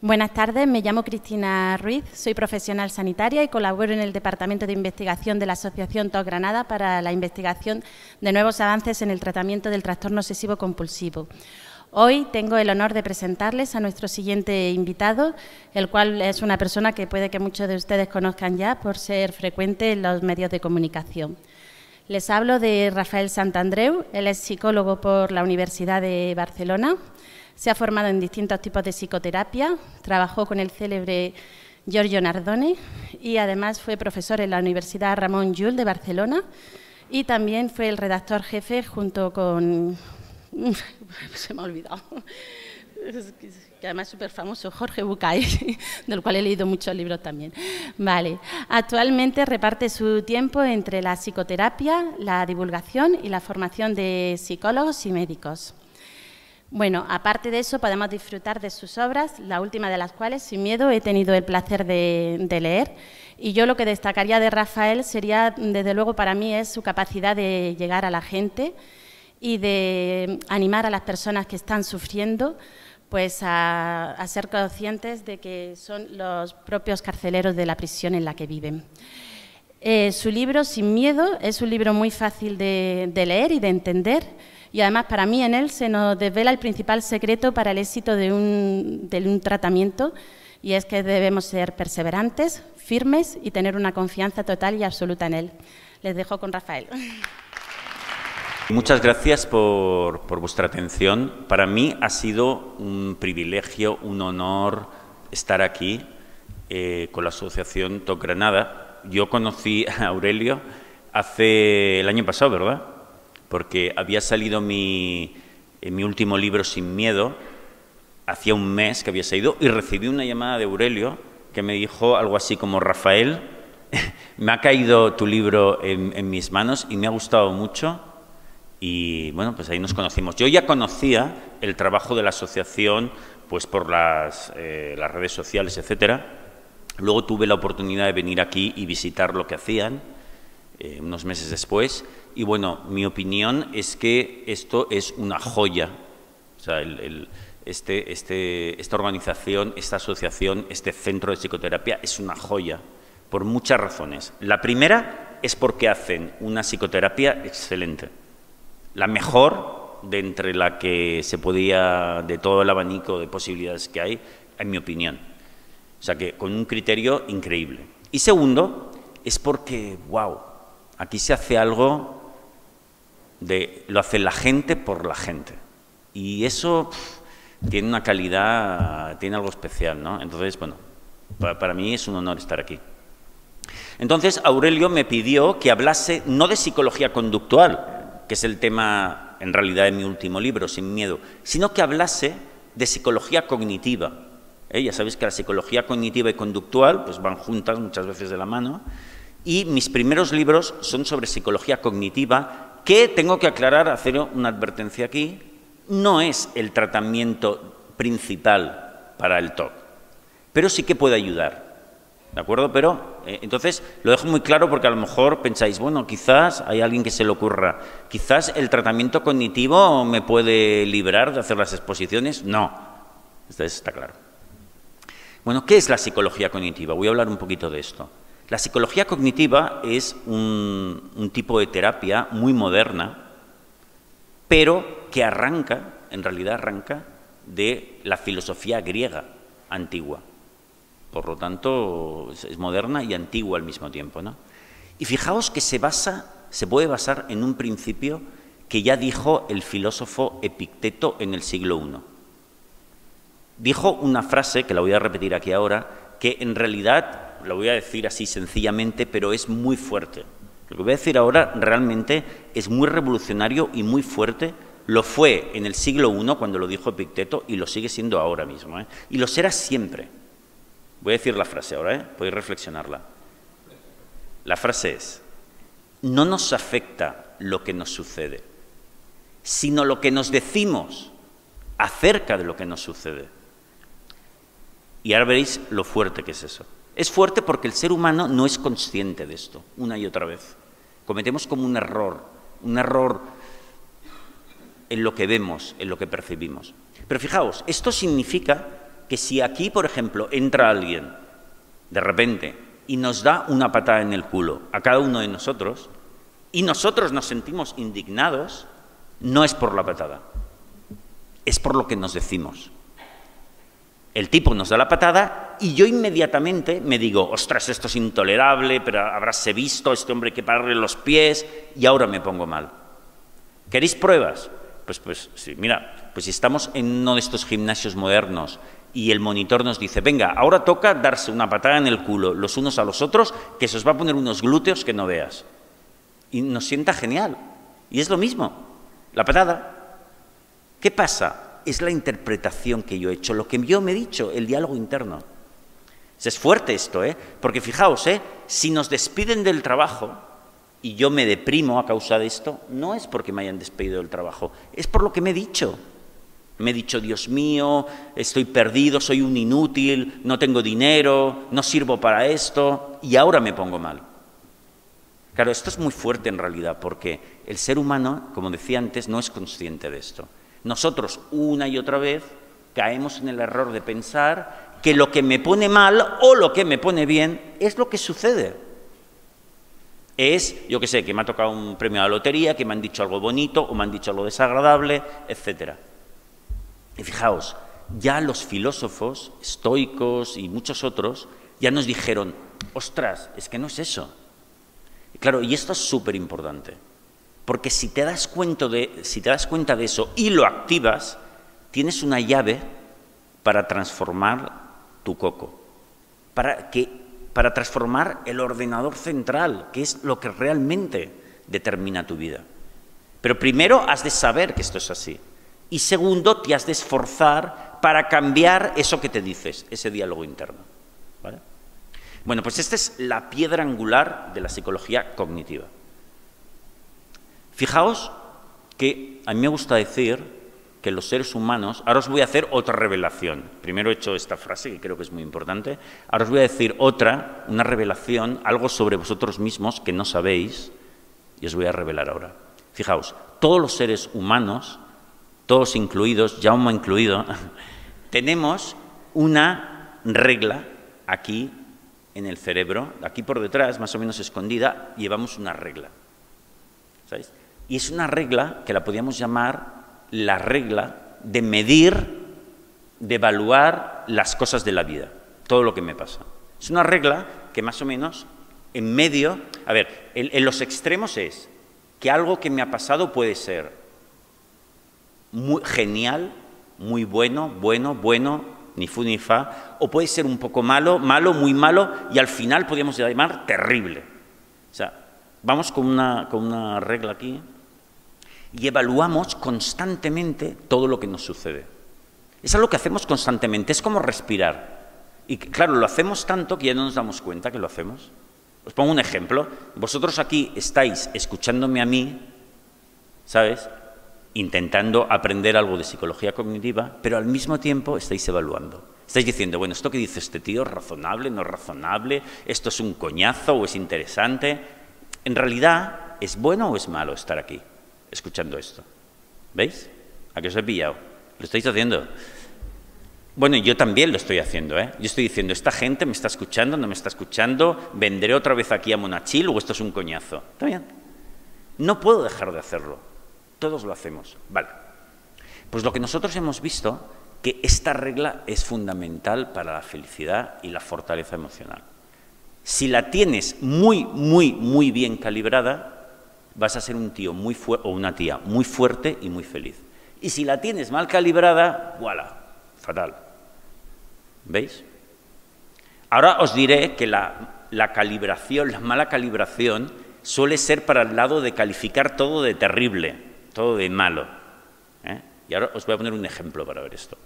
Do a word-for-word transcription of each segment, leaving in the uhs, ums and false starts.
Buenas tardes, me llamo Cristina Ruiz, soy profesional sanitaria y colaboro en el Departamento de Investigación de la Asociación T O C Granada para la investigación de nuevos avances en el tratamiento del trastorno obsesivo compulsivo. Hoy tengo el honor de presentarles a nuestro siguiente invitado, el cual es una persona que puede que muchos de ustedes conozcan ya por ser frecuente en los medios de comunicación. Les hablo de Rafael Santandreu, él es psicólogo por la Universidad de Barcelona. Se ha formado en distintos tipos de psicoterapia, trabajó con el célebre Giorgio Nardone y además fue profesor en la Universidad Ramon Llull de Barcelona y también fue el redactor jefe junto con... se me ha olvidado, que además es súper famoso, Jorge Bucay, del cual he leído muchos libros también. Vale. Actualmente reparte su tiempo entre la psicoterapia, la divulgación y la formación de psicólogos y médicos. Bueno, aparte de eso, podemos disfrutar de sus obras, la última de las cuales, Sin miedo, he tenido el placer de, de leer. Y yo lo que destacaría de Rafael sería, desde luego, para mí, es su capacidad de llegar a la gente y de animar a las personas que están sufriendo pues a, a ser conscientes de que son los propios carceleros de la prisión en la que viven. Eh, su libro, Sin miedo, es un libro muy fácil de, de leer y de entender. Y además, para mí, en él se nos desvela el principal secreto para el éxito de un, de un tratamiento, y es que debemos ser perseverantes, firmes y tener una confianza total y absoluta en él. Les dejo con Rafael. Muchas gracias por, por vuestra atención. Para mí ha sido un privilegio, un honor estar aquí eh, con la Asociación T O C Granada. Yo conocí a Aurelio hace el año pasado, ¿verdad? Porque había salido mi, mi último libro, Sin miedo, hacía un mes que había salido, y recibí una llamada de Aurelio que me dijo algo así como: Rafael, me ha caído tu libro en, en mis manos y me ha gustado mucho, y bueno, pues ahí nos conocimos. Yo ya conocía el trabajo de la asociación pues por las, eh, las redes sociales, etcétera. Luego tuve la oportunidad de venir aquí y visitar lo que hacían eh, unos meses después. Y bueno, mi opinión es que esto es una joya. O sea, el, el, este, este, esta organización, esta asociación, este centro de psicoterapia es una joya por muchas razones. La primera es porque hacen una psicoterapia excelente, la mejor de entre la que se podía, de todo el abanico de posibilidades que hay, en mi opinión. O sea, que con un criterio increíble. Y segundo, es porque, wow, aquí se hace algo... De, lo hace la gente por la gente, y eso pff, tiene una calidad, tiene algo especial, ¿no? Entonces, bueno, para, para mí es un honor estar aquí. Entonces, Aurelio me pidió que hablase no de psicología conductual, que es el tema en realidad de mi último libro, Sin miedo, sino que hablase de psicología cognitiva. ¿Eh? Ya sabéis que la psicología cognitiva y conductual pues van juntas muchas veces de la mano, y mis primeros libros son sobre psicología cognitiva, que tengo que aclarar, hacer una advertencia aquí, no es el tratamiento principal para el T O C, pero sí que puede ayudar, ¿de acuerdo? Pero, eh, entonces, lo dejo muy claro porque a lo mejor pensáis, bueno, quizás hay alguien que se le ocurra, quizás el tratamiento cognitivo me puede librar de hacer las exposiciones. No, esto está claro. Bueno, ¿qué es la psicología cognitiva? Voy a hablar un poquito de esto. La psicología cognitiva es un, un tipo de terapia muy moderna, pero que arranca, en realidad arranca, de la filosofía griega antigua. Por lo tanto, es, es moderna y antigua al mismo tiempo, ¿no? Y fijaos que se basa, se puede basar en un principio que ya dijo el filósofo Epicteto en el siglo primero. Dijo una frase, que la voy a repetir aquí ahora, que en realidad... lo voy a decir así sencillamente, pero es muy fuerte. Lo que voy a decir ahora realmente es muy revolucionario y muy fuerte. Lo fue en el siglo primero cuando lo dijo Epicteto y lo sigue siendo ahora mismo, ¿eh? Y lo será siempre. Voy a decir la frase ahora, ¿eh? Podéis reflexionarla. La frase es: no nos afecta lo que nos sucede, sino lo que nos decimos acerca de lo que nos sucede. Y ahora veréis lo fuerte que es eso. Es fuerte porque el ser humano no es consciente de esto, una y otra vez. Cometemos como un error, un error en lo que vemos, en lo que percibimos. Pero fijaos, esto significa que si aquí, por ejemplo, entra alguien de repente y nos da una patada en el culo a cada uno de nosotros y nosotros nos sentimos indignados, no es por la patada, es por lo que nos decimos. El tipo nos da la patada y yo inmediatamente me digo, ostras, esto es intolerable, pero habráse visto, este hombre hay que pararle los pies, y ahora me pongo mal. ¿Queréis pruebas? Pues, pues sí, mira, pues si estamos en uno de estos gimnasios modernos y el monitor nos dice, venga, ahora toca darse una patada en el culo los unos a los otros, que se os va a poner unos glúteos que no veas. Y nos sienta genial. Y es lo mismo, la patada. ¿Qué pasa? Es la interpretación que yo he hecho, lo que yo me he dicho, el diálogo interno. Es fuerte esto, ¿eh? Porque fijaos, ¿eh? Si nos despiden del trabajo y yo me deprimo a causa de esto, no es porque me hayan despedido del trabajo, es por lo que me he dicho. Me he dicho, Dios mío, estoy perdido, soy un inútil, no tengo dinero, no sirvo para esto, y ahora me pongo mal. Claro, esto es muy fuerte en realidad, porque el ser humano, como decía antes, no es consciente de esto. Nosotros, una y otra vez, caemos en el error de pensar que lo que me pone mal o lo que me pone bien es lo que sucede. Es, yo qué sé, que me ha tocado un premio a la lotería, que me han dicho algo bonito o me han dicho algo desagradable, etcétera. Y fijaos, ya los filósofos estoicos y muchos otros ya nos dijeron, ostras, es que no es eso. Y claro, y esto es súper importante. Porque si te das cuenta de, si te das cuenta de eso y lo activas, tienes una llave para transformar tu coco, para, que, para transformar el ordenador central, que es lo que realmente determina tu vida. Pero primero has de saber que esto es así. Y segundo, te has de esforzar para cambiar eso que te dices, ese diálogo interno. ¿Vale? Bueno, pues esta es la piedra angular de la psicología cognitiva. Fijaos que a mí me gusta decir que los seres humanos... Ahora os voy a hacer otra revelación. Primero he hecho esta frase, que creo que es muy importante. Ahora os voy a decir otra, una revelación, algo sobre vosotros mismos que no sabéis, y os voy a revelar ahora. Fijaos, todos los seres humanos, todos incluidos, Jaume incluido, tenemos una regla aquí en el cerebro, aquí por detrás, más o menos escondida, llevamos una regla. ¿Sabéis? Y es una regla que la podríamos llamar la regla de medir, de evaluar las cosas de la vida, todo lo que me pasa. Es una regla que más o menos en medio, a ver, en, en los extremos es que algo que me ha pasado puede ser muy genial, muy bueno, bueno, bueno, ni fu ni fa, o puede ser un poco malo, malo, muy malo, y al final podríamos llamar terrible. O sea, vamos con una, con una regla aquí y evaluamos constantemente todo lo que nos sucede. Es algo que hacemos constantemente, es como respirar. Y claro, lo hacemos tanto que ya no nos damos cuenta que lo hacemos. Os pongo un ejemplo. Vosotros aquí estáis escuchándome a mí, ¿sabes?, intentando aprender algo de psicología cognitiva, pero al mismo tiempo estáis evaluando. Estáis diciendo, bueno, ¿esto que dice este tío es razonable, no es razonable? ¿Esto es un coñazo o es interesante? En realidad, ¿es bueno o es malo estar aquí, escuchando esto? ¿Veis? ¿A qué os he pillado? ¿Lo estáis haciendo? Bueno, yo también lo estoy haciendo, ¿eh? Yo estoy diciendo, esta gente me está escuchando, no me está escuchando, vendré otra vez aquí a Monachil o esto es un coñazo. ¿Está bien? No puedo dejar de hacerlo. Todos lo hacemos. Vale. Pues lo que nosotros hemos visto, que esta regla es fundamental para la felicidad y la fortaleza emocional. Si la tienes muy, muy, muy bien calibrada, vas a ser un tío muy fuerte o una tía muy fuerte y muy feliz. Y si la tienes mal calibrada, ¡voilà! Fatal. ¿Veis? Ahora os diré que la, la calibración, la mala calibración, suele ser para el lado de calificar todo de terrible, todo de malo. ¿eh? Y ahora os voy a poner un ejemplo para ver esto.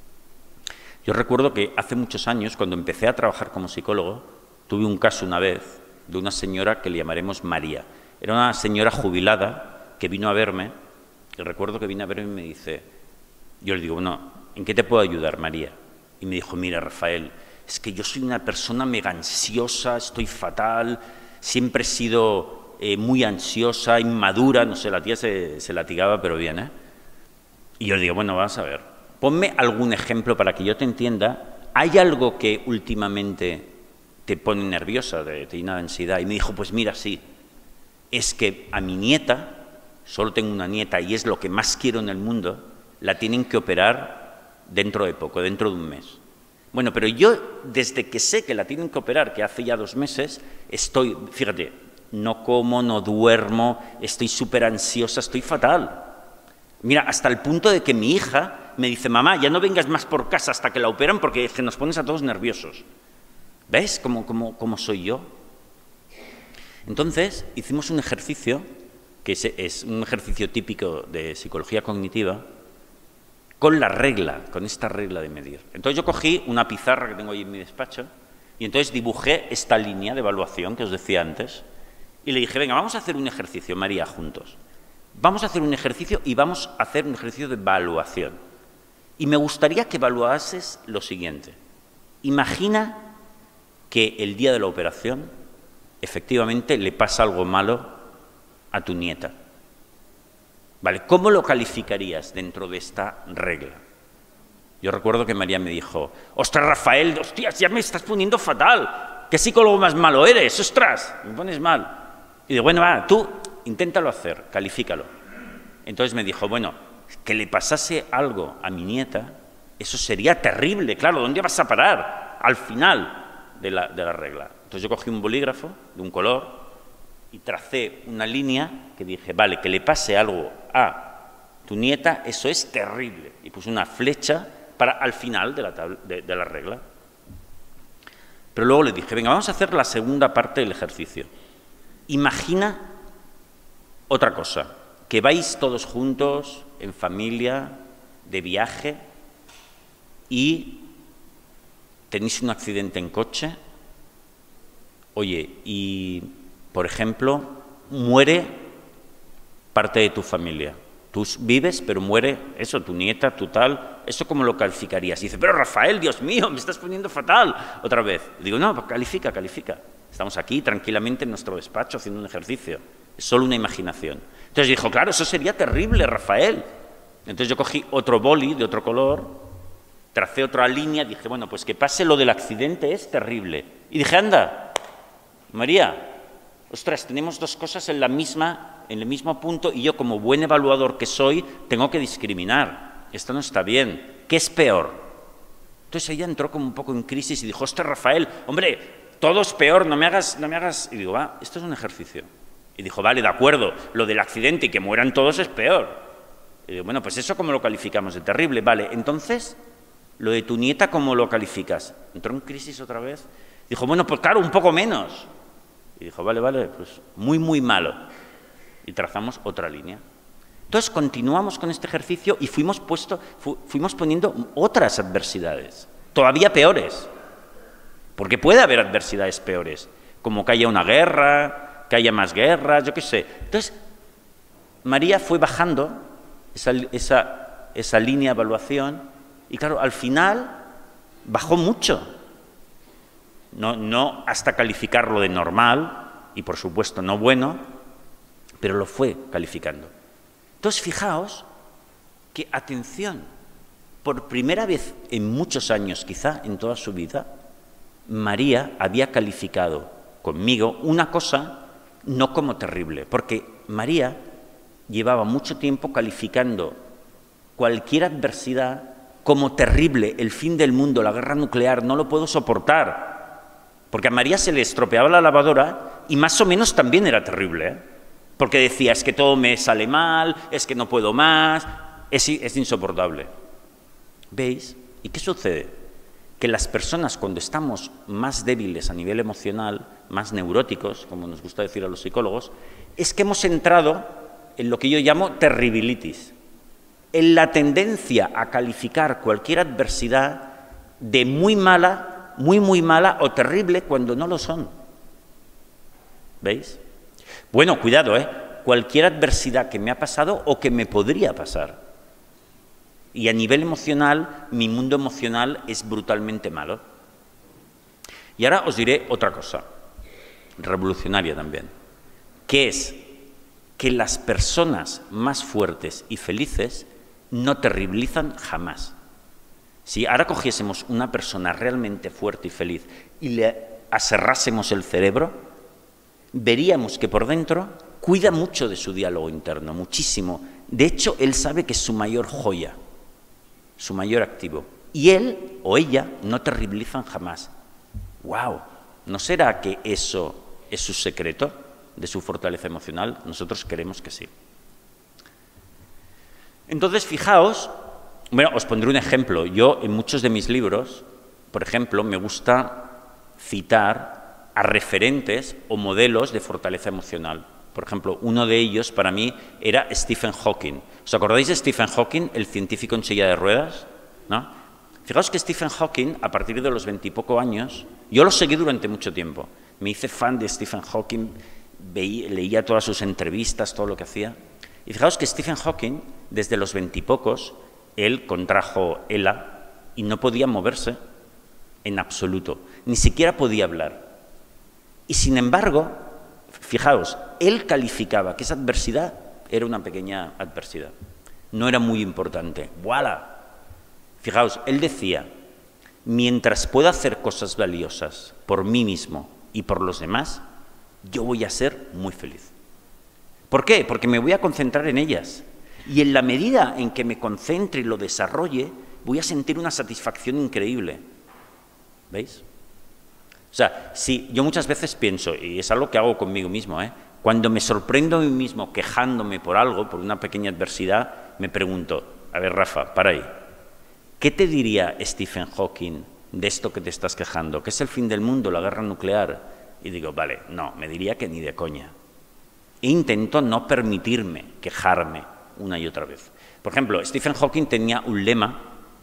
Yo recuerdo que hace muchos años, cuando empecé a trabajar como psicólogo, tuve un caso una vez de una señora que le llamaremos María. Era una señora jubilada que vino a verme, y recuerdo que vino a verme y me dice, yo le digo, bueno, ¿en qué te puedo ayudar, María? Y me dijo, mira, Rafael, es que yo soy una persona mega ansiosa, estoy fatal, siempre he sido eh, muy ansiosa, inmadura, no sé, la tía se, se latigaba, pero bien, ¿eh? Y yo le digo, bueno, vas a ver, ponme algún ejemplo para que yo te entienda. ¿Hay algo que últimamente te pone nerviosa, te llena de ansiedad? Y me dijo, pues mira, sí, es que a mi nieta, solo tengo una nieta y es lo que más quiero en el mundo, la tienen que operar dentro de poco, dentro de un mes. Bueno, pero yo, desde que sé que la tienen que operar, que hace ya dos meses, estoy, fíjate, no como, no duermo, estoy súper ansiosa, estoy fatal. Mira, hasta el punto de que mi hija me dice, mamá, ya no vengas más por casa hasta que la operan porque es que nos pones a todos nerviosos. ¿Ves cómo, cómo, cómo soy yo? Entonces, hicimos un ejercicio, que es, es un ejercicio típico de psicología cognitiva, con la regla, con esta regla de medir. Entonces yo cogí una pizarra que tengo ahí en mi despacho y entonces dibujé esta línea de evaluación que os decía antes y le dije, venga, vamos a hacer un ejercicio, María, juntos. Vamos a hacer un ejercicio y vamos a hacer un ejercicio de evaluación. Y me gustaría que evaluases lo siguiente. Imagina que el día de la operación efectivamente le pasa algo malo a tu nieta. ¿Vale? ¿Cómo lo calificarías dentro de esta regla? Yo recuerdo que María me dijo, ostras, Rafael, hostias, ya me estás poniendo fatal. ¿Qué psicólogo más malo eres? Ostras, me pones mal. Y digo, bueno, va, tú inténtalo hacer, califícalo. Entonces me dijo, bueno, que le pasase algo a mi nieta, eso sería terrible, claro, ¿dónde vas a parar? Al final de la, de la regla. Entonces yo cogí un bolígrafo de un color y tracé una línea que dije, vale, que le pase algo a tu nieta, eso es terrible. Y puse una flecha para al final de la, de, de la regla. Pero luego le dije, venga, vamos a hacer la segunda parte del ejercicio. Imagina otra cosa, que vais todos juntos, en familia, de viaje, y tenéis un accidente en coche. Oye, y, por ejemplo, muere parte de tu familia. Tú vives, pero muere eso, tu nieta, tu tal. ¿Eso cómo lo calificarías? Y dice, pero Rafael, Dios mío, me estás poniendo fatal otra vez. Y digo, no, califica, califica. Estamos aquí tranquilamente en nuestro despacho haciendo un ejercicio. Es solo una imaginación. Entonces dijo, claro, eso sería terrible, Rafael. Entonces yo cogí otro boli de otro color, tracé otra línea, dije, bueno, pues que pase lo del accidente es terrible. Y dije, anda, María, ostras, tenemos dos cosas en la misma, en el mismo punto y yo como buen evaluador que soy tengo que discriminar. Esto no está bien. ¿Qué es peor? Entonces ella entró como un poco en crisis y dijo, ostras, Rafael, hombre, todo es peor, no me hagas, no me hagas. Y digo, va, esto es un ejercicio. Y dijo, vale, de acuerdo, lo del accidente y que mueran todos es peor. Y digo, bueno, pues eso ¿cómo lo calificamos? De terrible. Vale, entonces, lo de tu nieta, ¿cómo lo calificas? Entró en crisis otra vez. Dijo, bueno, pues claro, un poco menos. Y dijo, vale, vale, pues muy, muy malo. Y trazamos otra línea. Entonces continuamos con este ejercicio y fuimos, puesto, fu fuimos poniendo otras adversidades, todavía peores. Porque puede haber adversidades peores, como que haya una guerra, que haya más guerras, yo qué sé. Entonces, María fue bajando esa, esa, esa línea de evaluación y, claro, al final bajó mucho. No, no hasta calificarlo de normal, y por supuesto no bueno, pero lo fue calificando. Entonces, fijaos que, atención, por primera vez en muchos años, quizá en toda su vida, María había calificado conmigo una cosa no como terrible, porque María llevaba mucho tiempo calificando cualquier adversidad como terrible, el fin del mundo, la guerra nuclear, no lo puedo soportar, porque a María se le estropeaba la lavadora y más o menos también era terrible, ¿eh? Porque decía, es que todo me sale mal, es que no puedo más, es, es insoportable. ¿Veis? ¿Y qué sucede? Que las personas, cuando estamos más débiles a nivel emocional, más neuróticos, como nos gusta decir a los psicólogos, es que hemos entrado en lo que yo llamo terribilitis, en la tendencia a calificar cualquier adversidad de muy mala, muy, muy mala o terrible cuando no lo son. ¿Veis? Bueno, cuidado, ¿eh? Cualquier adversidad que me ha pasado o que me podría pasar. Y a nivel emocional, mi mundo emocional es brutalmente malo. Y ahora os diré otra cosa, revolucionaria también, que es que las personas más fuertes y felices no terribilizan jamás. Si ahora cogiésemos una persona realmente fuerte y feliz y le aserrásemos el cerebro, veríamos que por dentro cuida mucho de su diálogo interno, muchísimo. De hecho, él sabe que es su mayor joya, su mayor activo. Y él o ella no terribilizan jamás. ¡Wow! ¿No será que eso es su secreto de su fortaleza emocional? Nosotros creemos que sí. Entonces, fijaos, bueno, os pondré un ejemplo. Yo, en muchos de mis libros, por ejemplo, me gusta citar a referentes o modelos de fortaleza emocional. Por ejemplo, uno de ellos, para mí, era Stephen Hawking. ¿Os acordáis de Stephen Hawking, el científico en silla de ruedas? ¿No? Fijaos que Stephen Hawking, a partir de los veintipoco años, yo lo seguí durante mucho tiempo. Me hice fan de Stephen Hawking, veía, leía todas sus entrevistas, todo lo que hacía. Y fijaos que Stephen Hawking, desde los veintipocos, él contrajo ELA y no podía moverse en absoluto, ni siquiera podía hablar. Y sin embargo, fijaos, él calificaba que esa adversidad era una pequeña adversidad, no era muy importante. ¡Voilà! Fijaos, él decía, mientras pueda hacer cosas valiosas por mí mismo y por los demás, yo voy a ser muy feliz. ¿Por qué? Porque me voy a concentrar en ellas. Y en la medida en que me concentre y lo desarrolle, voy a sentir una satisfacción increíble. ¿Veis? O sea, si yo muchas veces pienso, y es algo que hago conmigo mismo, ¿eh? Cuando me sorprendo a mí mismo quejándome por algo, por una pequeña adversidad, me pregunto, a ver, Rafa, para ahí, ¿qué te diría Stephen Hawking de esto que te estás quejando? ¿Que es el fin del mundo, la guerra nuclear? Y digo, vale, no, me diría que ni de coña. E intento no permitirme quejarme una y otra vez. Por ejemplo, Stephen Hawking tenía un lema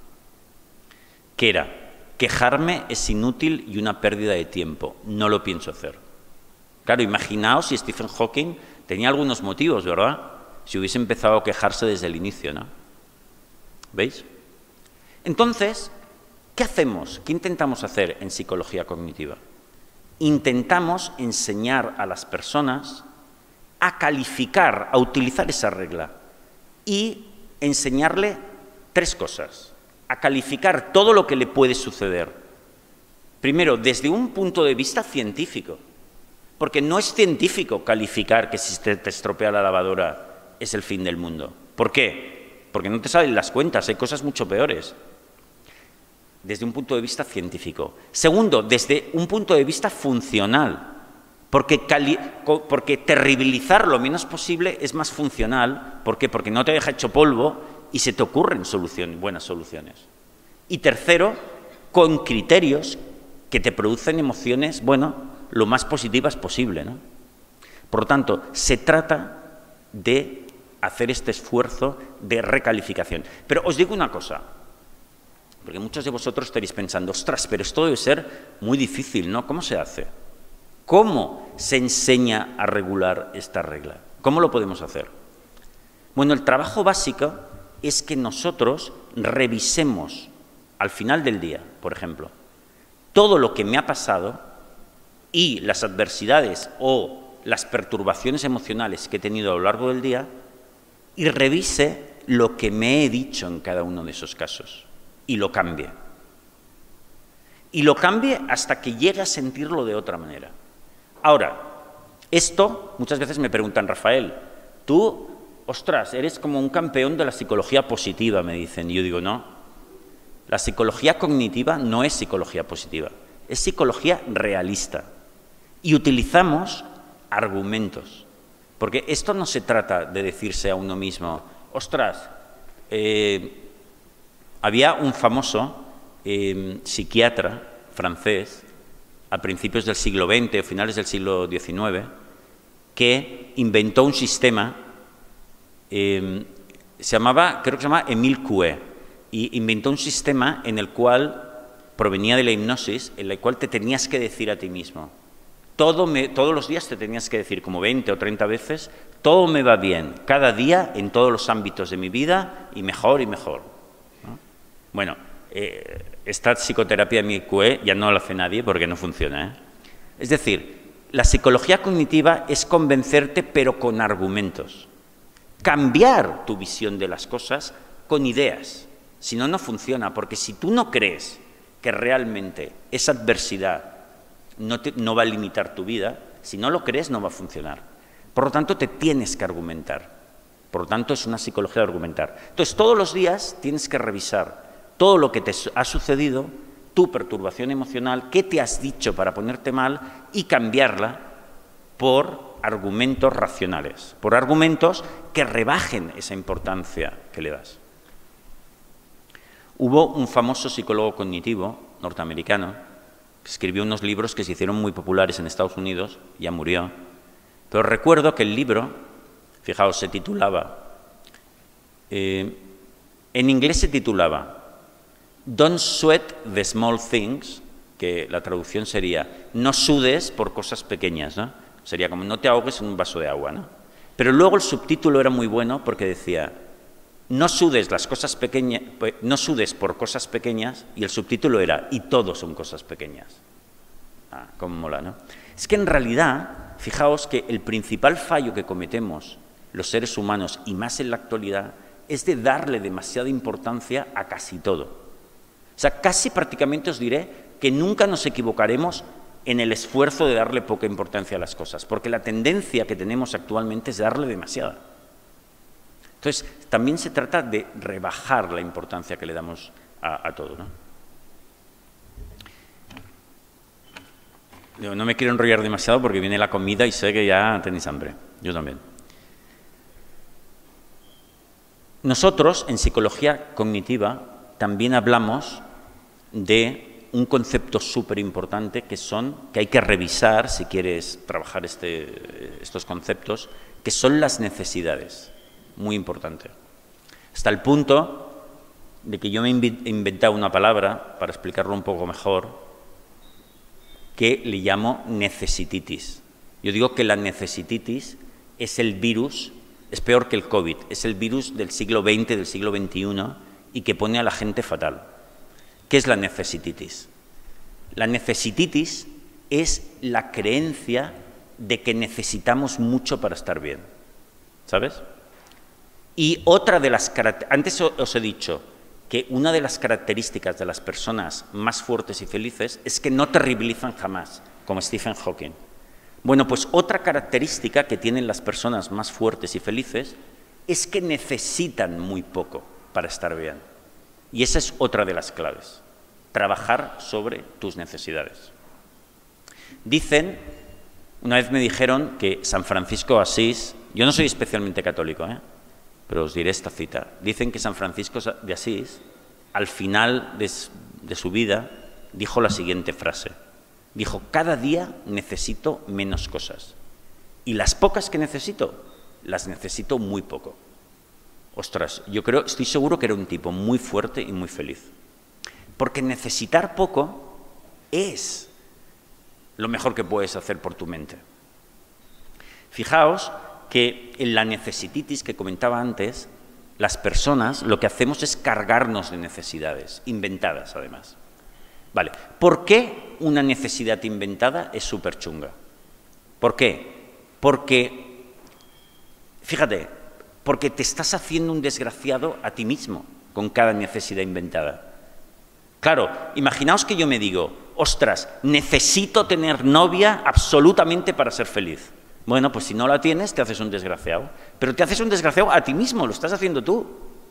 que era, quejarme es inútil y una pérdida de tiempo, no lo pienso hacer. Claro, imaginaos si Stephen Hawking tenía algunos motivos, ¿verdad? Si hubiese empezado a quejarse desde el inicio, ¿no? ¿Veis? Entonces, ¿qué hacemos? ¿Qué intentamos hacer en psicología cognitiva? Intentamos enseñar a las personas a calificar, a utilizar esa regla y enseñarle tres cosas. A calificar todo lo que le puede suceder. Primero, desde un punto de vista científico, porque no es científico calificar que si te, te estropea la lavadora es el fin del mundo. ¿Por qué? Porque no te salen las cuentas, hay cosas mucho peores. Desde un punto de vista científico. Segundo, desde un punto de vista funcional, porque, cali porque terribilizar lo menos posible es más funcional. ¿Por qué? Porque no te deja hecho polvo y se te ocurren soluciones, buenas soluciones. Y tercero, con criterios que te producen emociones, bueno, lo más positivas posible, ¿no? Por lo tanto, se trata de hacer este esfuerzo de recalificación. Pero os digo una cosa, porque muchos de vosotros estaréis pensando, ostras, pero esto debe ser muy difícil, ¿no? ¿Cómo se hace? ¿Cómo se enseña a regular esta regla? ¿Cómo lo podemos hacer? Bueno, el trabajo básico es que nosotros revisemos al final del día, por ejemplo, todo lo que me ha pasado y las adversidades o las perturbaciones emocionales que he tenido a lo largo del día y revise lo que me he dicho en cada uno de esos casos y lo cambie. Y lo cambie hasta que llegue a sentirlo de otra manera. Ahora, esto muchas veces me preguntan, Rafael, tú, ostras, eres como un campeón de la psicología positiva, me dicen. Y yo digo, no, la psicología cognitiva no es psicología positiva, es psicología realista. Y utilizamos argumentos, porque esto no se trata de decirse a uno mismo, ostras, eh, había un famoso eh, psiquiatra francés a principios del siglo veinte o finales del siglo diecinueve que inventó un sistema, eh, se llamaba, creo que se llama Émile Coué, y inventó un sistema en el cual provenía de la hipnosis, en el cual te tenías que decir a ti mismo, todo me, todos los días te tenías que decir como veinte o treinta veces, todo me va bien, cada día en todos los ámbitos de mi vida y mejor y mejor, ¿no? Bueno, eh, esta psicoterapia de Émile Coué ya no la hace nadie porque no funciona, ¿eh? Es decir, la psicología cognitiva es convencerte pero con argumentos, cambiar tu visión de las cosas con ideas, Si no, no funciona, porque si tú no crees que realmente esa adversidad no, te, no va a limitar tu vida, si no lo crees, no va a funcionar. Por lo tanto, te tienes que argumentar. Por lo tanto, es una psicología de argumentar. Entonces, todos los días tienes que revisar todo lo que te ha sucedido, tu perturbación emocional, qué te has dicho para ponerte mal y cambiarla por argumentos racionales, por argumentos que rebajen esa importancia que le das. Hubo un famoso psicólogo cognitivo norteamericano que escribió unos libros que se hicieron muy populares en Estados Unidos, ya murió, pero recuerdo que el libro, fijaos, se titulaba, eh, en inglés se titulaba Don't sweat the small things, que la traducción sería no sudes por cosas pequeñas, ¿no? Sería como no te ahogues en un vaso de agua, ¿no? Pero luego el subtítulo era muy bueno porque decía no sudes las cosas pequeñas, no sudes por cosas pequeñas, y el subtítulo era y todo son cosas pequeñas. Ah, cómo mola, ¿no? Es que en realidad, fijaos que el principal fallo que cometemos los seres humanos, y más en la actualidad, es de darle demasiada importancia a casi todo. O sea, casi prácticamente os diré que nunca nos equivocaremos en el esfuerzo de darle poca importancia a las cosas, porque la tendencia que tenemos actualmente es darle demasiada. Entonces, también se trata de rebajar la importancia que le damos a, a todo, ¿no? Yo no me quiero enrollar demasiado porque viene la comida y sé que ya tenéis hambre. Yo también. Nosotros, en psicología cognitiva, también hablamos de un concepto súper importante que son, que hay que revisar si quieres trabajar este, estos conceptos, que son las necesidades. Muy importante. Hasta el punto de que yo me he inventado una palabra, para explicarlo un poco mejor, que le llamo necesititis. Yo digo que la necesititis es el virus, es peor que el COVID, es el virus del siglo veinte, del siglo veintiuno, y que pone a la gente fatal. ¿Qué es la necesititis? La necesititis es la creencia de que necesitamos mucho para estar bien, ¿sabes? Y otra de las características, antes os he dicho que una de las características de las personas más fuertes y felices es que no terribilizan jamás, como Stephen Hawking. Bueno, pues otra característica que tienen las personas más fuertes y felices es que necesitan muy poco para estar bien. Y esa es otra de las claves, trabajar sobre tus necesidades. Dicen, una vez me dijeron que San Francisco de Asís, yo no soy especialmente católico, ¿eh? pero os diré esta cita. Dicen que San Francisco de Asís, al final de, de su vida, dijo la siguiente frase. Dijo, cada día necesito menos cosas. Y las pocas que necesito, las necesito muy poco. Ostras, yo creo, estoy seguro que era un tipo muy fuerte y muy feliz. Porque necesitar poco es lo mejor que puedes hacer por tu mente. Fijaos que en la necesititis que comentaba antes, las personas lo que hacemos es cargarnos de necesidades, inventadas además. Vale, ¿por qué una necesidad inventada es súper chunga? ¿Por qué? Porque, fíjate, porque te estás haciendo un desgraciado a ti mismo con cada necesidad inventada. Claro, imaginaos que yo me digo, ostras, necesito tener novia absolutamente para ser feliz. Bueno, pues si no la tienes, te haces un desgraciado. Pero te haces un desgraciado a ti mismo, lo estás haciendo tú.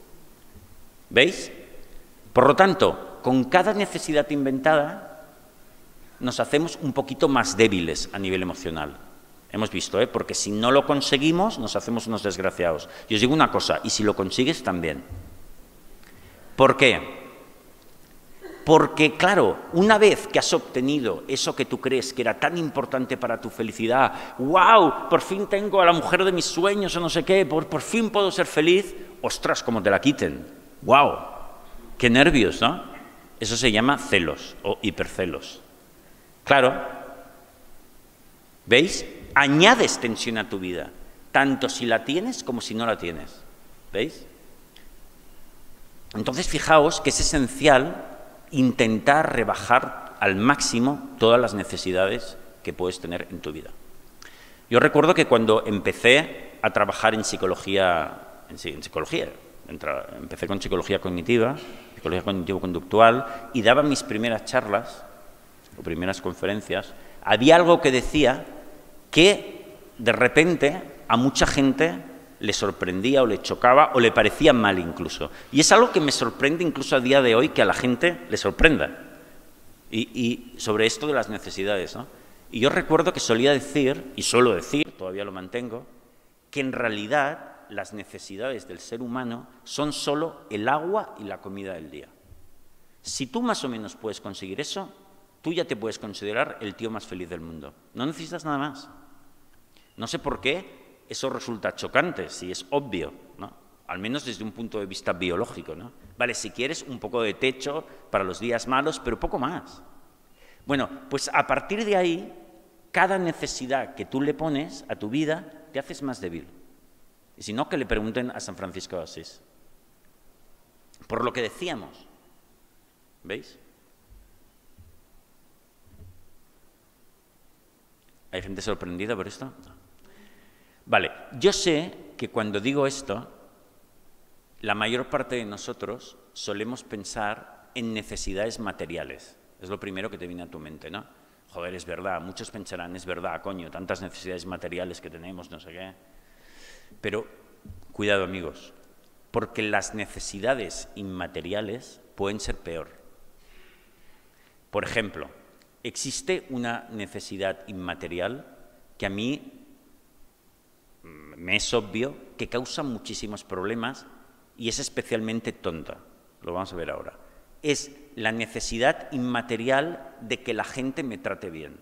¿Veis? Por lo tanto, con cada necesidad inventada, nos hacemos un poquito más débiles a nivel emocional. Hemos visto, ¿eh? Porque si no lo conseguimos, nos hacemos unos desgraciados. Y os digo una cosa, y si lo consigues, también. ¿Por qué? Porque, claro, una vez que has obtenido eso que tú crees que era tan importante para tu felicidad, ¡wow!, por fin tengo a la mujer de mis sueños o no sé qué, por, por fin puedo ser feliz, ¡ostras, cómo te la quiten! ¡Wow! ¡Qué nervios!, ¿no? Eso se llama celos o hipercelos. Claro, ¿veis? Añades tensión a tu vida, tanto si la tienes como si no la tienes. ¿Veis? Entonces, fijaos que es esencial intentar rebajar al máximo todas las necesidades que puedes tener en tu vida. Yo recuerdo que cuando empecé a trabajar en psicología, en, en psicología, en entra, empecé con psicología cognitiva, psicología cognitivo-conductual, y daba mis primeras charlas, o primeras conferencias, había algo que decía que de repente a mucha gente le sorprendía o le chocaba o le parecía mal incluso. Y es algo que me sorprende incluso a día de hoy que a la gente le sorprenda. Y, y sobre esto de las necesidades, ¿no? Y yo recuerdo que solía decir, y suelo decir, todavía lo mantengo, que en realidad las necesidades del ser humano son solo el agua y la comida del día. Si tú más o menos puedes conseguir eso, tú ya te puedes considerar el tío más feliz del mundo. No necesitas nada más. No sé por qué eso resulta chocante, si es obvio, ¿no? Al menos desde un punto de vista biológico, ¿no? Vale, si quieres un poco de techo para los días malos, pero poco más. Bueno, pues a partir de ahí, cada necesidad que tú le pones a tu vida, te haces más débil. Y si no, que le pregunten a San Francisco de Asís. Por lo que decíamos, ¿veis? ¿Hay gente sorprendida por esto? No. Vale, yo sé que cuando digo esto, la mayor parte de nosotros solemos pensar en necesidades materiales. Es lo primero que te viene a tu mente, ¿no? Joder, es verdad, muchos pensarán, es verdad, coño, tantas necesidades materiales que tenemos, no sé qué. Pero, cuidado amigos, porque las necesidades inmateriales pueden ser peor. Por ejemplo, existe una necesidad inmaterial que a mí me es obvio que causa muchísimos problemas y es especialmente tonta. Lo vamos a ver ahora. Es la necesidad inmaterial de que la gente me trate bien.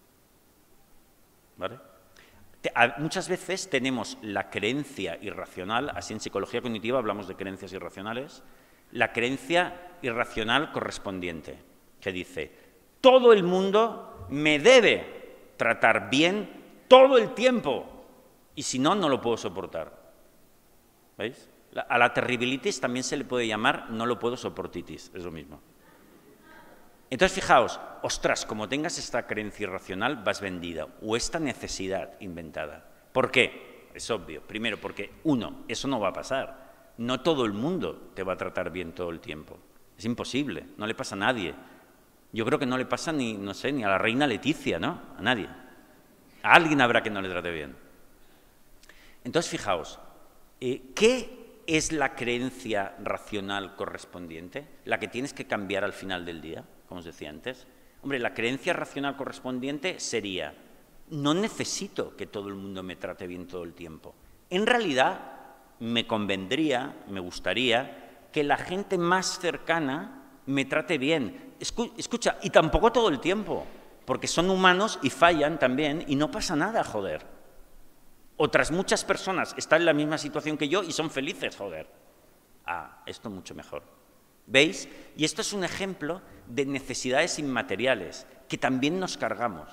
¿Vale? Muchas veces tenemos la creencia irracional, así en psicología cognitiva hablamos de creencias irracionales, la creencia irracional correspondiente, que dice, todo el mundo me debe tratar bien todo el tiempo, y si no, no lo puedo soportar. ¿Veis? A la terribilitis también se le puede llamar no lo puedo soportitis, es lo mismo. Entonces, fijaos, ostras, como tengas esta creencia irracional, vas vendida, o esta necesidad inventada. ¿Por qué? Es obvio. Primero, porque, uno, eso no va a pasar. No todo el mundo te va a tratar bien todo el tiempo. Es imposible, no le pasa a nadie. Yo creo que no le pasa ni, no sé, ni a la reina Leticia, ¿no? A nadie. A alguien habrá que no le trate bien. Entonces, fijaos, eh, ¿qué es la creencia racional correspondiente? La que tienes que cambiar al final del día, como os decía antes. Hombre, la creencia racional correspondiente sería, no necesito que todo el mundo me trate bien todo el tiempo. En realidad, me convendría, me gustaría, que la gente más cercana me trate bien. Escu- escucha, y tampoco todo el tiempo, porque son humanos y fallan también, y no pasa nada, joder. Otras muchas personas están en la misma situación que yo y son felices, joder. Ah, esto mucho mejor. ¿Veis? Y esto es un ejemplo de necesidades inmateriales que también nos cargamos.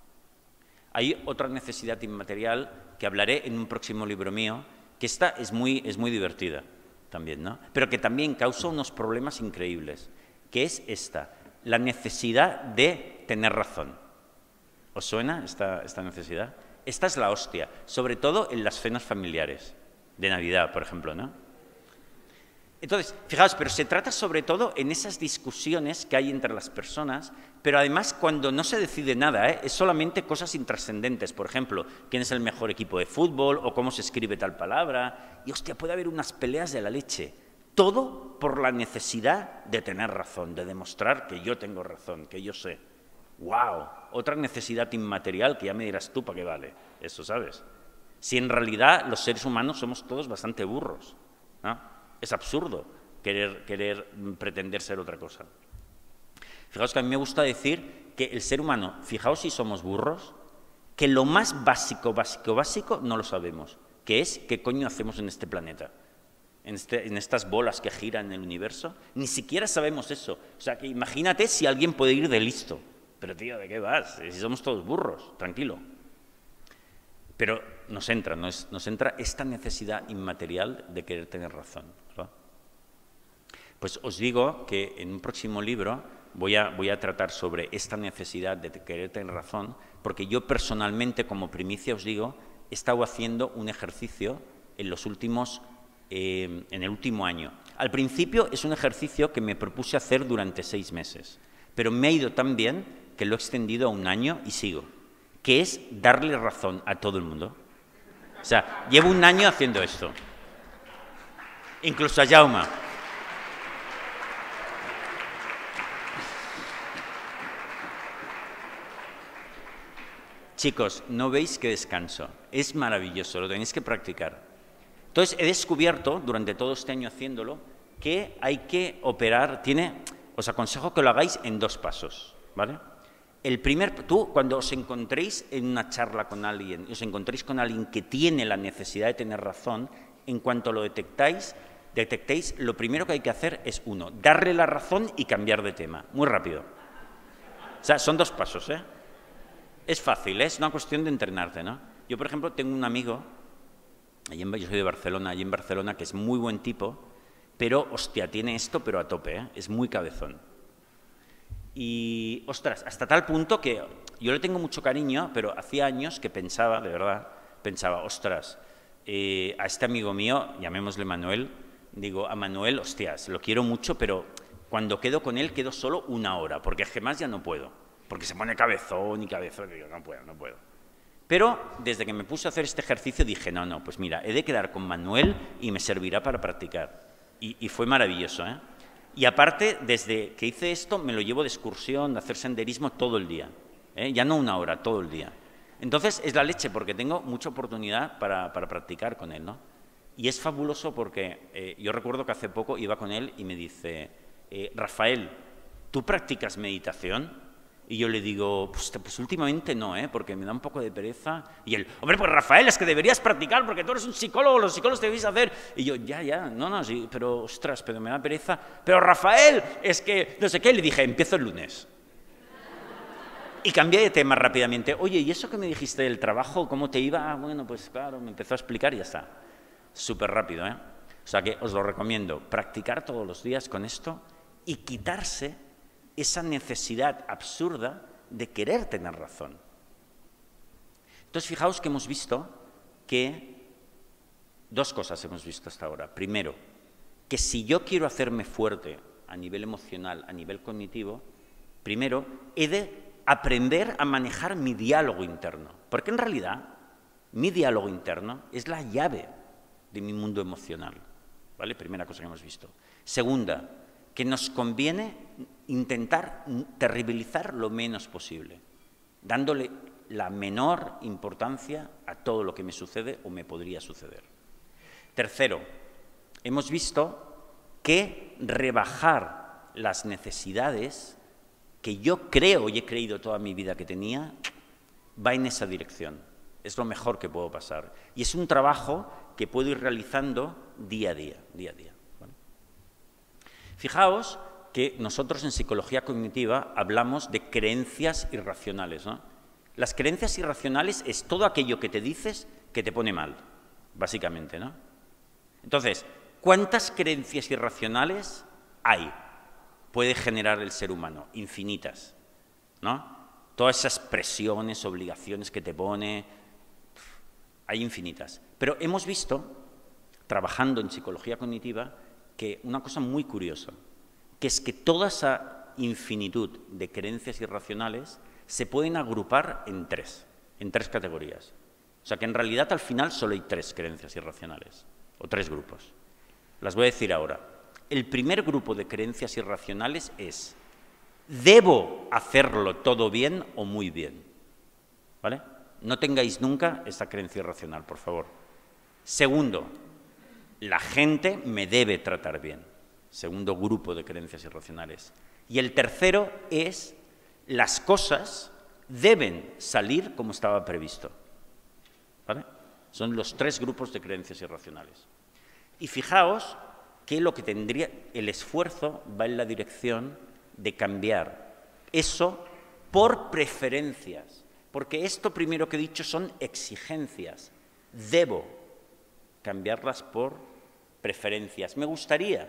Hay otra necesidad inmaterial que hablaré en un próximo libro mío, que esta es muy, es muy divertida también, ¿no? Pero que también causa unos problemas increíbles, que es esta, la necesidad de tener razón. ¿Os suena esta, esta necesidad? Esta es la hostia, sobre todo en las cenas familiares, de Navidad, por ejemplo, ¿no? Entonces, fijaos, pero se trata sobre todo en esas discusiones que hay entre las personas, pero además cuando no se decide nada, ¿eh? Es solamente cosas intrascendentes, por ejemplo, quién es el mejor equipo de fútbol o cómo se escribe tal palabra, y hostia, puede haber unas peleas de la leche. Todo por la necesidad de tener razón, de demostrar que yo tengo razón, que yo sé. ¡Wow! Otra necesidad inmaterial que ya me dirás tú para qué vale, eso, ¿sabes? Si en realidad los seres humanos somos todos bastante burros, ¿no? Es absurdo querer, querer pretender ser otra cosa. Fijaos que a mí me gusta decir que el ser humano, fijaos si somos burros, que lo más básico, básico, básico no lo sabemos, que es qué coño hacemos en este planeta, en, este, en estas bolas que giran en el universo, ni siquiera sabemos eso. O sea, que imagínate si alguien puede ir de listo. Pero tío, ¿de qué vas? Si somos todos burros, tranquilo. Pero nos entra, nos, nos entra esta necesidad inmaterial de querer tener razón, ¿verdad? Pues os digo que en un próximo libro voy a, voy a tratar sobre esta necesidad de querer tener razón, porque yo personalmente, como primicia os digo, he estado haciendo un ejercicio en los últimos eh, en el último año. Al principio es un ejercicio que me propuse hacer durante seis meses, pero me ha ido tan bien que lo he extendido a un año y sigo, que es darle razón a todo el mundo. O sea, llevo un año haciendo esto. Incluso a Jaume. Chicos, ¿no veis qué descanso? Es maravilloso, lo tenéis que practicar. Entonces, he descubierto, durante todo este año haciéndolo, que hay que operar, tiene, os aconsejo que lo hagáis en dos pasos, ¿vale? El primer, tú, cuando os encontréis en una charla con alguien, os encontréis con alguien que tiene la necesidad de tener razón, en cuanto lo detectáis, detectéis, lo primero que hay que hacer es, uno, darle la razón y cambiar de tema, muy rápido. O sea, son dos pasos, ¿eh? Es fácil, ¿eh? Es una cuestión de entrenarte, ¿no? Yo, por ejemplo, tengo un amigo, allí en, yo soy de Barcelona, allí en Barcelona, que es muy buen tipo, pero, hostia, tiene esto, pero a tope, ¿eh? Es muy cabezón. Y, ostras, hasta tal punto que yo le tengo mucho cariño, pero hacía años que pensaba, de verdad, pensaba, ostras, eh, a este amigo mío, llamémosle Manuel, digo, a Manuel, hostias, lo quiero mucho, pero cuando quedo con él quedo solo una hora, porque es que más ya no puedo, porque se pone cabezón y cabezón, y digo, no puedo, no puedo. Pero desde que me puse a hacer este ejercicio dije, no, no, pues mira, he de quedar con Manuel y me servirá para practicar. Y, y fue maravilloso, ¿eh? Y aparte, desde que hice esto, me lo llevo de excursión, de hacer senderismo todo el día, ¿eh? Ya no una hora, todo el día. Entonces, es la leche, porque tengo mucha oportunidad para, para practicar con él, ¿no? Y es fabuloso porque eh, yo recuerdo que hace poco iba con él y me dice, eh, Rafael, ¿tú practicas meditación? Y yo le digo, pues, pues últimamente no, ¿eh? Porque me da un poco de pereza. Y él, hombre, pues Rafael, es que deberías practicar porque tú eres un psicólogo, los psicólogos debéis hacer. Y yo, ya, ya, no, no, sí, pero ostras, pero me da pereza. Pero Rafael, es que no sé qué. Le dije, empiezo el lunes. Y cambié de tema rápidamente. Oye, ¿y eso que me dijiste del trabajo, cómo te iba? Ah, bueno, pues claro, me empezó a explicar y ya está. Súper rápido, ¿eh? O sea que os lo recomiendo, practicar todos los días con esto y quitarse esa necesidad absurda de querer tener razón. Entonces, fijaos que hemos visto que dos cosas hemos visto hasta ahora. Primero, que si yo quiero hacerme fuerte a nivel emocional, a nivel cognitivo, primero he de aprender a manejar mi diálogo interno. Porque en realidad, mi diálogo interno es la llave de mi mundo emocional. ¿Vale? Primera cosa que hemos visto. Segunda, que nos conviene intentar terribilizar lo menos posible, dándole la menor importancia a todo lo que me sucede o me podría suceder. Tercero, hemos visto que rebajar las necesidades que yo creo y he creído toda mi vida que tenía, va en esa dirección. Es lo mejor que puedo pasar. Y es un trabajo que puedo ir realizando día a día, día a día. ¿Vale? Fijaos que nosotros en psicología cognitiva hablamos de creencias irracionales, ¿no? Las creencias irracionales es todo aquello que te dices que te pone mal, básicamente, ¿no? Entonces, ¿cuántas creencias irracionales hay? Puede generar el ser humano, infinitas, ¿no? Todas esas presiones, obligaciones que te pone, hay infinitas. Pero hemos visto, trabajando en psicología cognitiva, que una cosa muy curiosa, que es que toda esa infinitud de creencias irracionales se pueden agrupar en tres, en tres categorías. O sea que en realidad al final solo hay tres creencias irracionales, o tres grupos. Las voy a decir ahora. El primer grupo de creencias irracionales es: debo hacerlo todo bien o muy bien. ¿Vale? No tengáis nunca esta creencia irracional, por favor. Segundo, la gente me debe tratar bien. Segundo grupo de creencias irracionales. Y el tercero es: las cosas deben salir como estaba previsto. ¿Vale? Son los tres grupos de creencias irracionales. Y fijaos que lo que tendría, el esfuerzo va en la dirección de cambiar eso por preferencias. Porque esto primero que he dicho son exigencias. Debo cambiarlas por preferencias. Me gustaría,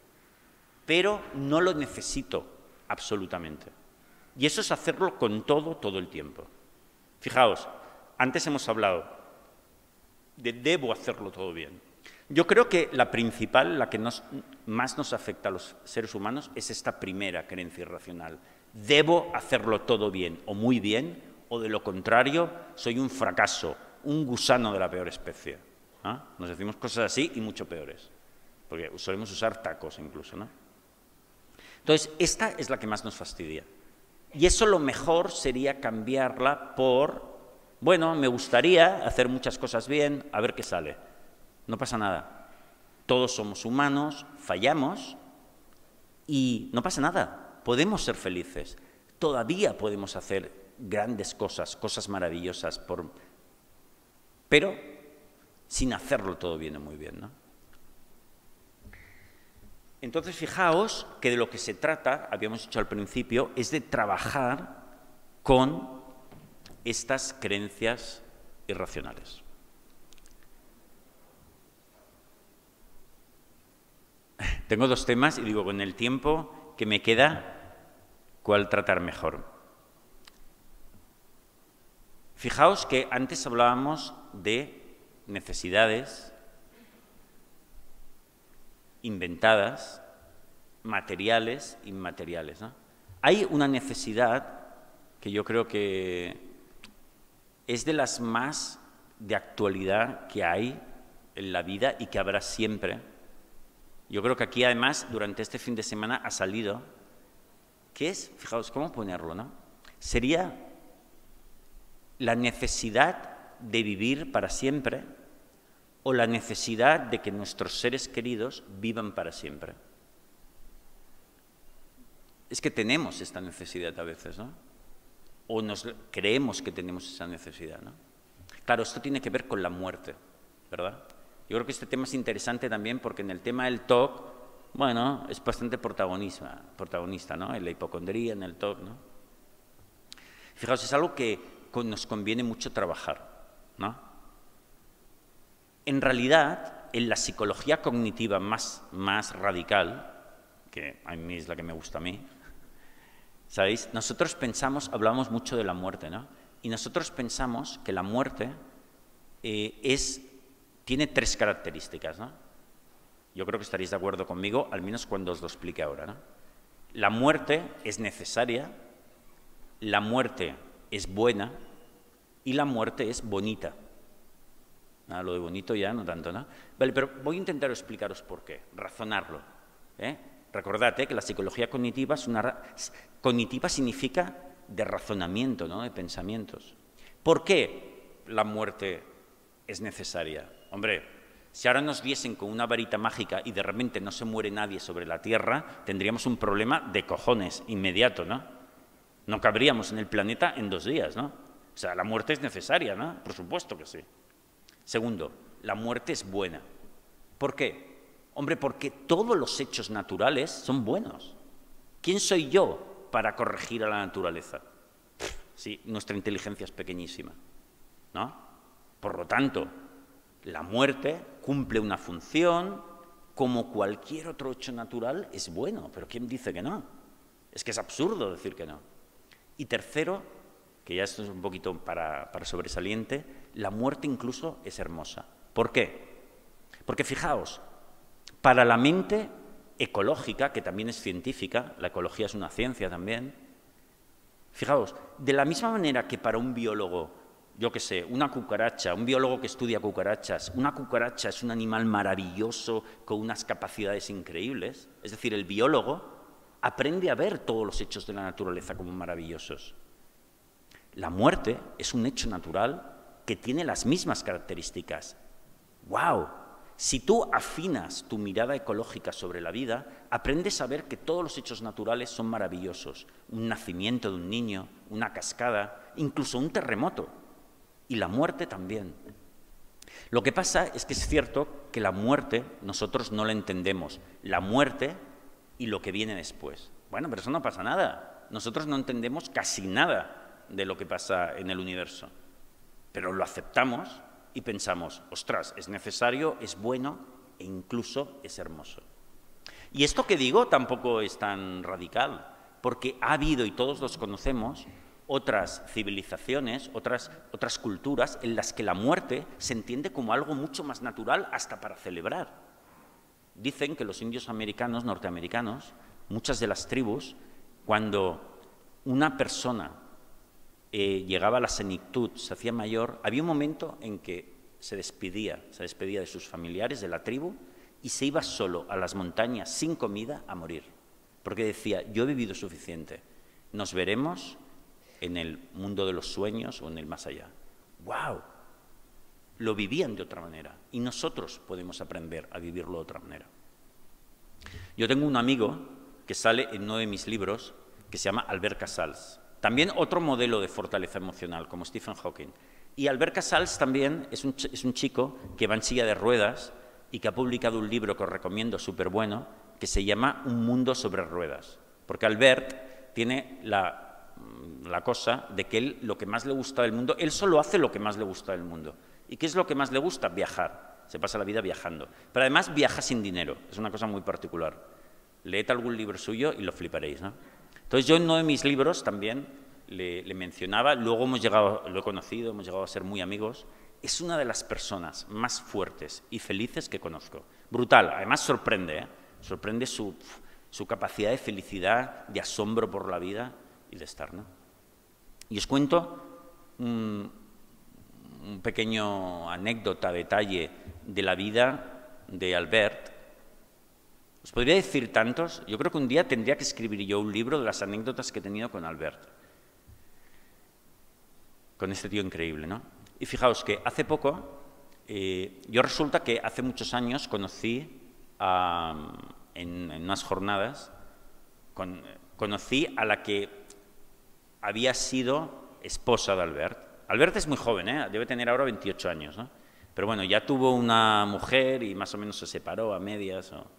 pero no lo necesito absolutamente. Y eso es hacerlo con todo, todo el tiempo. Fijaos, antes hemos hablado de debo hacerlo todo bien. Yo creo que la principal, la que nos, más nos afecta a los seres humanos, es esta primera creencia irracional. Debo hacerlo todo bien o muy bien, o de lo contrario, soy un fracaso, un gusano de la peor especie. ¿Ah? Nos decimos cosas así y mucho peores, porque solemos usar tacos incluso, ¿no? Entonces, esta es la que más nos fastidia. Y eso lo mejor sería cambiarla por, bueno, me gustaría hacer muchas cosas bien, a ver qué sale. No pasa nada. Todos somos humanos, fallamos y no pasa nada. Podemos ser felices. Todavía podemos hacer grandes cosas, cosas maravillosas, por... pero sin hacerlo todo bien o muy bien, ¿no? Entonces, fijaos que de lo que se trata, habíamos dicho al principio, es de trabajar con estas creencias irracionales. Tengo dos temas y digo, con el tiempo que me queda, ¿cuál tratar mejor? Fijaos que antes hablábamos de necesidades inventadas, materiales, inmateriales, ¿no? Hay una necesidad que yo creo que es de las más de actualidad que hay en la vida y que habrá siempre. Yo creo que aquí, además, durante este fin de semana ha salido, que es, fijaos, ¿cómo ponerlo, no? Sería la necesidad de vivir para siempre o la necesidad de que nuestros seres queridos vivan para siempre. Es que tenemos esta necesidad a veces, ¿no? O nos creemos que tenemos esa necesidad, ¿no? Claro, esto tiene que ver con la muerte, ¿verdad? Yo creo que este tema es interesante también porque en el tema del T O C, bueno, es bastante protagonista, protagonista, ¿no? En la hipocondría, en el T O C, ¿no? Fijaos, es algo que nos conviene mucho trabajar, ¿no? En realidad, en la psicología cognitiva más, más radical, que a mí es la que me gusta a mí, ¿sabéis? Nosotros pensamos, hablamos mucho de la muerte, ¿no? Y nosotros pensamos que la muerte eh, es, tiene tres características, ¿no? Yo creo que estaréis de acuerdo conmigo, al menos cuando os lo explique ahora, ¿no? La muerte es necesaria, la muerte es buena y la muerte es bonita. Ah, lo de bonito ya no tanto, ¿no? Vale, pero voy a intentar explicaros por qué, razonarlo, ¿eh? Recordad ¿eh? que la psicología cognitiva es una... Cognitiva significa de razonamiento, ¿no? De pensamientos. ¿Por qué la muerte es necesaria? Hombre, si ahora nos diesen con una varita mágica y de repente no se muere nadie sobre la Tierra, tendríamos un problema de cojones inmediato, ¿no? No cabríamos en el planeta en dos días, ¿no? O sea, la muerte es necesaria, ¿no? Por supuesto que sí. Segundo, la muerte es buena. ¿Por qué? Hombre, porque todos los hechos naturales son buenos. ¿Quién soy yo para corregir a la naturaleza? Sí, nuestra inteligencia es pequeñísima, ¿no? Por lo tanto, la muerte cumple una función, como cualquier otro hecho natural es bueno, pero ¿quién dice que no? Es que es absurdo decir que no. Y tercero, que ya esto es un poquito para, para sobresaliente, la muerte incluso es hermosa. ¿Por qué? Porque fijaos, para la mente ecológica, que también es científica, la ecología es una ciencia también, fijaos, de la misma manera que para un biólogo, yo qué sé, una cucaracha, un biólogo que estudia cucarachas, una cucaracha es un animal maravilloso con unas capacidades increíbles, es decir, el biólogo aprende a ver todos los hechos de la naturaleza como maravillosos. La muerte es un hecho natural que tiene las mismas características. ¡Wow! Si tú afinas tu mirada ecológica sobre la vida, aprendes a ver que todos los hechos naturales son maravillosos. Un nacimiento de un niño, una cascada, incluso un terremoto. Y la muerte también. Lo que pasa es que es cierto que la muerte nosotros no la entendemos. La muerte y lo que viene después. Bueno, pero eso no pasa nada. Nosotros no entendemos casi nada de lo que pasa en el universo. Pero lo aceptamos y pensamos, ostras, es necesario, es bueno e incluso es hermoso. Y esto que digo tampoco es tan radical, porque ha habido, y todos los conocemos, otras civilizaciones, otras, otras culturas en las que la muerte se entiende como algo mucho más natural hasta para celebrar. Dicen que los indios americanos, norteamericanos, muchas de las tribus, cuando una persona eh, llegaba a la senectud, se hacía mayor, había un momento en que se despedía, se despedía de sus familiares, de la tribu, y se iba solo a las montañas sin comida a morir. Porque decía, yo he vivido suficiente, nos veremos en el mundo de los sueños o en el más allá. ¡Wow! Lo vivían de otra manera y nosotros podemos aprender a vivirlo de otra manera. Yo tengo un amigo que sale en uno de mis libros que se llama Albert Casals. También otro modelo de fortaleza emocional, como Stephen Hawking. Y Albert Casals también es un, es un chico que va en silla de ruedas y que ha publicado un libro que os recomiendo súper bueno, que se llama Un mundo sobre ruedas. Porque Albert tiene la... la cosa de que él lo que más le gusta del mundo, él solo hace lo que más le gusta del mundo. ¿Y qué es lo que más le gusta? Viajar. Se pasa la vida viajando. Pero además viaja sin dinero, es una cosa muy particular. Leed algún libro suyo y lo fliparéis, ¿no? Entonces yo en uno de mis libros también le, le mencionaba, luego hemos llegado, lo he conocido, hemos llegado a ser muy amigos, es una de las personas más fuertes y felices que conozco. Brutal, además sorprende, ¿eh? Sorprende su, su capacidad de felicidad, de asombro por la vida y de estar, ¿no? Y os cuento un, un pequeño anécdota, detalle de la vida de Albert. Os podría decir tantos, yo creo que un día tendría que escribir yo un libro de las anécdotas que he tenido con Albert. Con este tío increíble, ¿no? Y fijaos que hace poco, eh, yo resulta que hace muchos años conocí a, en, en unas jornadas, con, conocí a la que había sido esposa de Albert. Albert es muy joven, ¿eh? Debe tener ahora veintiocho años, ¿no? Pero bueno, ya tuvo una mujer y más o menos se separó a medias. ¿No?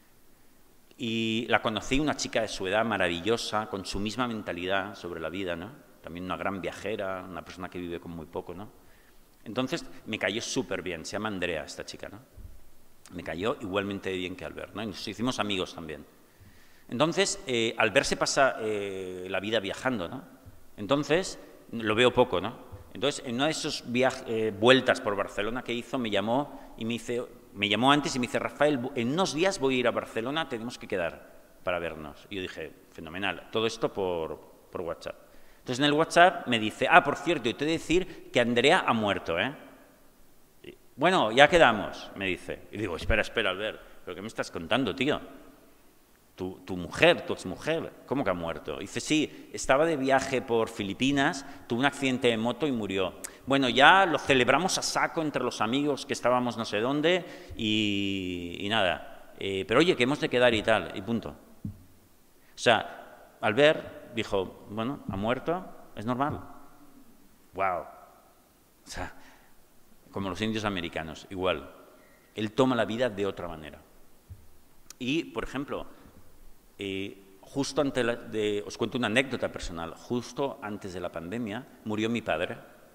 Y la conocí, una chica de su edad maravillosa, con su misma mentalidad sobre la vida, ¿no? También una gran viajera, una persona que vive con muy poco, ¿no? Entonces me cayó súper bien, se llama Andrea esta chica, ¿no? Me cayó igualmente bien que Albert, ¿no? Y nos hicimos amigos también. Entonces, eh, Albert se pasa eh, la vida viajando, ¿no? Entonces, lo veo poco, ¿no? Entonces, en una de esas eh, vueltas por Barcelona que hizo, me llamó y me dice, me llamó antes y me dice, Rafael, en unos días voy a ir a Barcelona, tenemos que quedar para vernos. Y yo dije, fenomenal, todo esto por, por WhatsApp. Entonces, en el WhatsApp me dice, ah, por cierto, y te he de decir que Andrea ha muerto, ¿eh? Y, bueno, ya quedamos, me dice. Y digo, espera, espera, Albert, ¿pero qué me estás contando, tío? Tu, tu mujer, tu exmujer, ¿cómo que ha muerto? Dice, sí, estaba de viaje por Filipinas, tuvo un accidente de moto y murió. Bueno, ya lo celebramos a saco entre los amigos que estábamos no sé dónde y, y nada. Eh, pero oye, que hemos de quedar y tal, y punto. O sea, Albert dijo, bueno, ha muerto, es normal. Wow. O sea, como los indios americanos, igual. Él toma la vida de otra manera. Y, por ejemplo, Eh, justo antes de, os cuento una anécdota personal, justo antes de la pandemia murió mi padre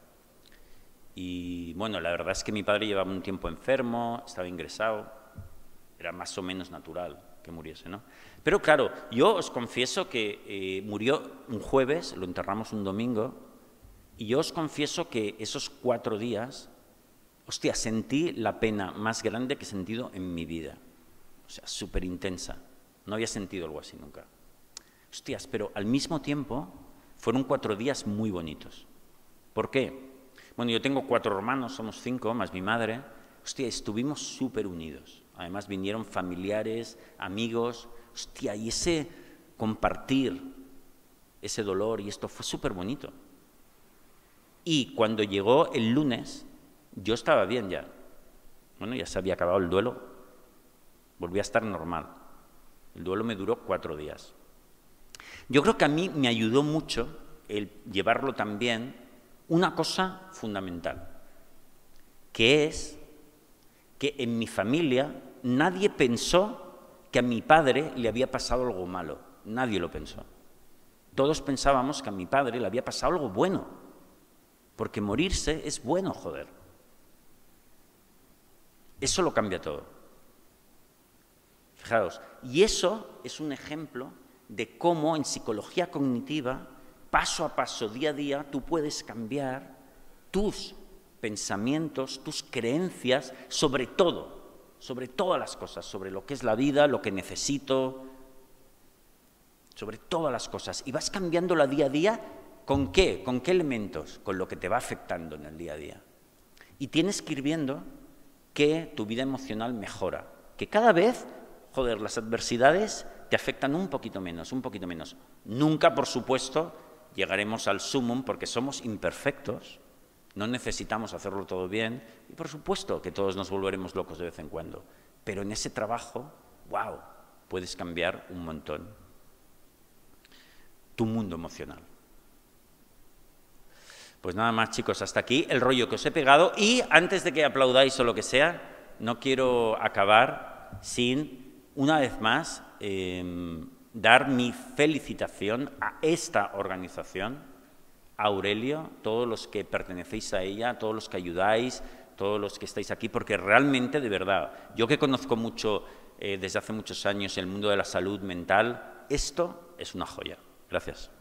y bueno, la verdad es que mi padre llevaba un tiempo enfermo, estaba ingresado, era más o menos natural que muriese, ¿no? Pero claro, yo os confieso que eh, murió un jueves, lo enterramos un domingo y yo os confieso que esos cuatro días, hostia, sentí la pena más grande que he sentido en mi vida, o sea, súper intensa. No había sentido algo así nunca. Hostias, pero al mismo tiempo fueron cuatro días muy bonitos. ¿Por qué? Bueno, yo tengo cuatro hermanos, somos cinco, más mi madre. Hostia, estuvimos súper unidos. Además vinieron familiares, amigos. Hostia, y ese compartir, ese dolor y esto fue súper bonito. Y cuando llegó el lunes, yo estaba bien ya. Bueno, ya se había acabado el duelo. Volví a estar normal. El duelo me duró cuatro días. Yo creo que a mí me ayudó mucho el llevarlo también una cosa fundamental, que es que en mi familia nadie pensó que a mi padre le había pasado algo malo. Nadie lo pensó. Todos pensábamos que a mi padre le había pasado algo bueno, porque morirse es bueno, joder. Eso lo cambia todo. Fijaos, y eso es un ejemplo de cómo en psicología cognitiva paso a paso, día a día, tú puedes cambiar tus pensamientos, tus creencias sobre todo, sobre todas las cosas, sobre lo que es la vida, lo que necesito, sobre todas las cosas. Y vas cambiándola día a día, ¿con qué? ¿Con qué elementos? Con lo que te va afectando en el día a día. Y tienes que ir viendo que tu vida emocional mejora, que cada vez, joder, las adversidades te afectan un poquito menos, un poquito menos. Nunca, por supuesto, llegaremos al sumum porque somos imperfectos, no necesitamos hacerlo todo bien y, por supuesto, que todos nos volveremos locos de vez en cuando. Pero en ese trabajo, wow, puedes cambiar un montón tu mundo emocional. Pues nada más, chicos, hasta aquí el rollo que os he pegado y antes de que aplaudáis o lo que sea, no quiero acabar sin, una vez más, eh, dar mi felicitación a esta organización, a Aurelio, todos los que pertenecéis a ella, todos los que ayudáis, todos los que estáis aquí, porque realmente, de verdad, yo que conozco mucho eh, desde hace muchos años el mundo de la salud mental, esto es una joya. Gracias.